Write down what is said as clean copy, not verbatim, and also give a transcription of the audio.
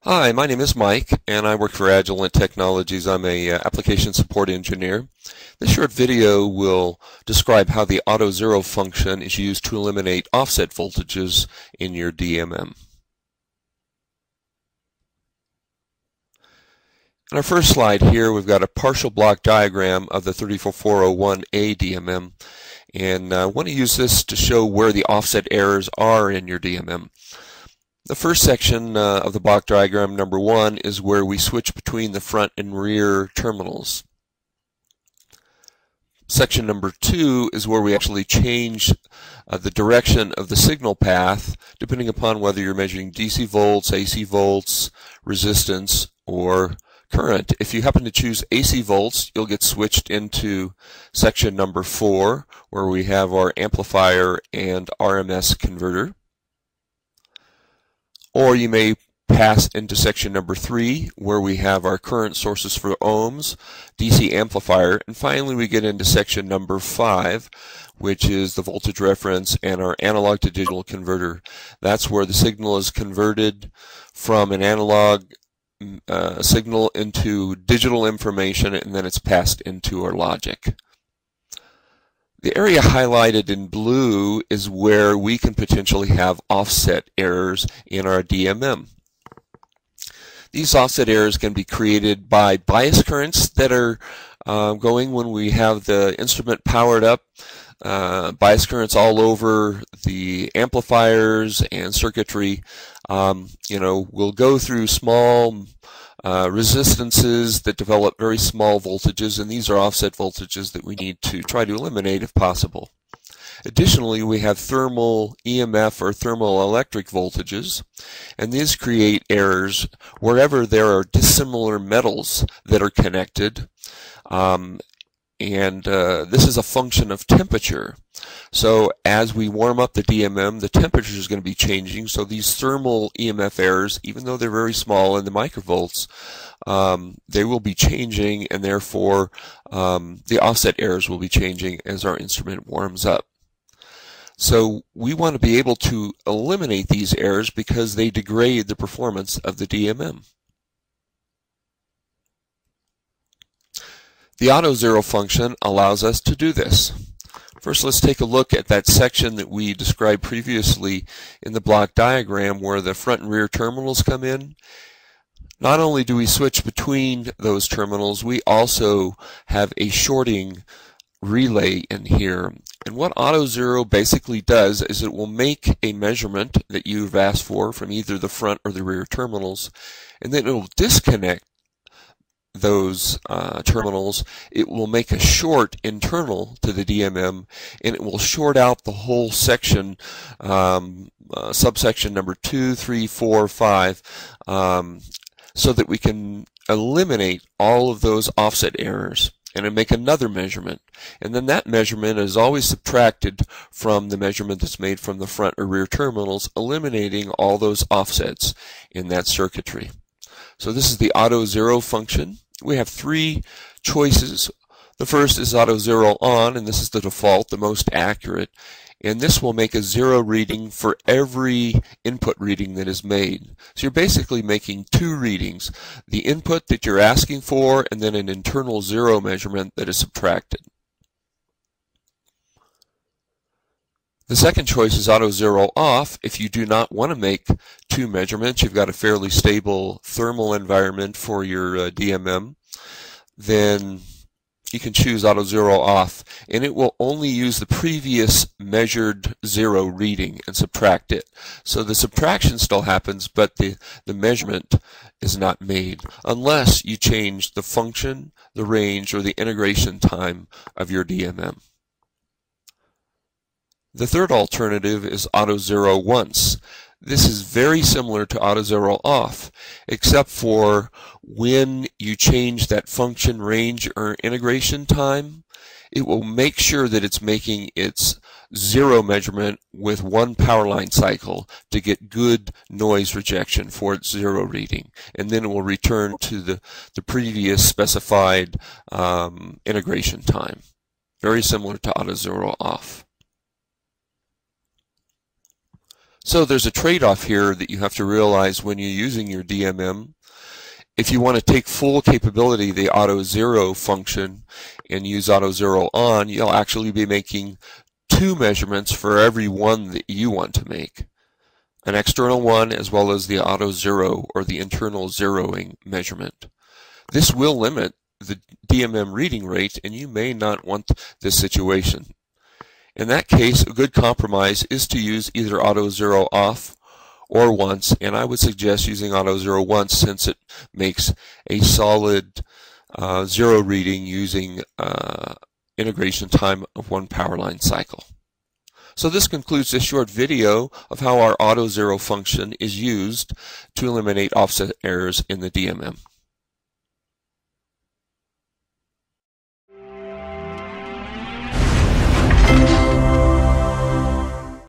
Hi, my name is Mike, and I work for Agilent Technologies. I'm a application support engineer. This short video will describe how the AUTOZERO function is used to eliminate offset voltages in your DMM. In our first slide here, we've got a partial block diagram of the 34401A DMM, and I want to use this to show where the offset errors are in your DMM. The first section of the block diagram, number 1, is where we switch between the front and rear terminals. Section number 2 is where we actually change the direction of the signal path depending upon whether you're measuring DC volts, AC volts, resistance, or current. If you happen to choose AC volts, you'll get switched into section number 4, where we have our amplifier and RMS converter. Or you may pass into section number 3, where we have our current sources for ohms, DC amplifier, and finally we get into section number 5, which is the voltage reference and our analog to digital converter. That's where the signal is converted from an analog signal into digital information, and then it's passed into our logic. The area highlighted in blue is where we can potentially have offset errors in our DMM. These offset errors can be created by bias currents that are going when we have the instrument powered up. Bias currents all over the amplifiers and circuitry. We'll go through small resistances that develop very small voltages, and these are offset voltages that we need to try to eliminate if possible. Additionally, we have thermal EMF or thermal electric voltages, and these create errors wherever there are dissimilar metals that are connected. This is a function of temperature. So as we warm up the DMM, the temperature is going to be changing. So these thermal EMF errors, even though they're very small in the microvolts, they will be changing, and therefore the offset errors will be changing as our instrument warms up. So we want to be able to eliminate these errors because they degrade the performance of the DMM. The AUTOZERO function allows us to do this. First, let's take a look at that section that we described previously in the block diagram where the front and rear terminals come in. Not only do we switch between those terminals, we also have a shorting relay in here. And what AUTOZERO basically does is it will make a measurement that you've asked for from either the front or the rear terminals, and then it will disconnect those terminals. It will make a short internal to the DMM, and it will short out the whole section, subsection number 2, 3, 4, 5, so that we can eliminate all of those offset errors and then make another measurement. And then that measurement is always subtracted from the measurement that's made from the front or rear terminals, eliminating all those offsets in that circuitry. So this is the AUTOZERO function. We have 3 choices. The first is AUTOZERO on, and this is the default, the most accurate. And this will make a 0 reading for every input reading that is made. So you're basically making 2 readings, the input that you're asking for and then an internal 0 measurement that is subtracted. The second choice is AUTOZERO off. If you do not want to make 2 measurements, you've got a fairly stable thermal environment for your DMM, then you can choose AUTOZERO off, and it will only use the previous measured 0 reading and subtract it. So the subtraction still happens, but the measurement is not made unless you change the function, the range, or the integration time of your DMM. The third alternative is AUTOZERO once. This is very similar to AUTOZERO off, except for when you change that function, range, or integration time, it will make sure that it's making its 0 measurement with 1 power line cycle to get good noise rejection for its 0 reading. And then it will return to the previous specified integration time. Very similar to AUTOZERO off. So there's a trade-off here that you have to realize when you're using your DMM. If you want to take full capability of the AUTOZERO function and use AUTOZERO on, you'll actually be making 2 measurements for every one that you want to make. An external one as well as the AUTOZERO or the internal zeroing measurement. This will limit the DMM reading rate, and you may not want this situation. In that case, a good compromise is to use either AUTOZERO off or once, and I would suggest using AUTOZERO once since it makes a solid zero reading using integration time of 1 power line cycle. So this concludes this short video of how our AUTOZERO function is used to eliminate offset errors in the DMM.